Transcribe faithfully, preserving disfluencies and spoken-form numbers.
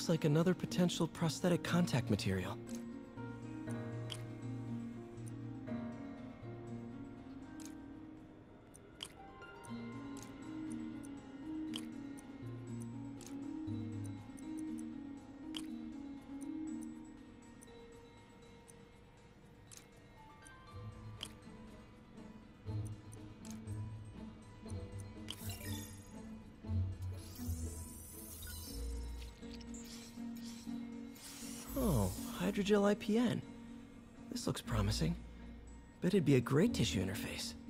looks like another potential prosthetic contact material. Oh, hydrogel I P N. This looks promising. Bet it'd be a great tissue interface.